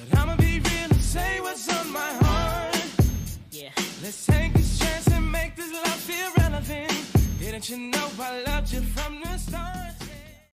But I'ma be real and say what's on my heart. Yeah. Let's take this chance and make this love feel relevant. Didn't you know I loved you from the start?